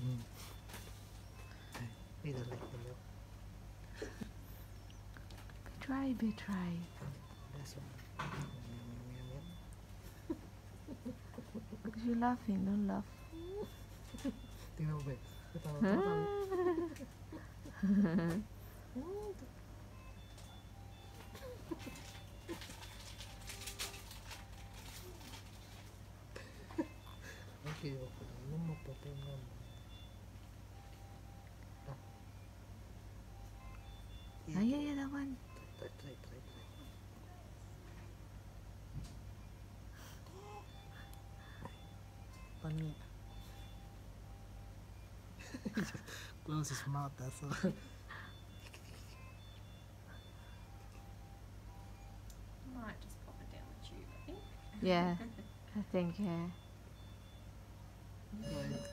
Bây giờ lệch rồi liệu. Betray. That's one. Because you're laughing, don't laugh. Tingnan mo ba? Ketawa-tawa. Okay, okay. Ano mapapungan mo? Yeah, that one. Try. Funny. Close his mouth, that's all. Might just pop it down the tube, I think. Yeah, I think, yeah. Right.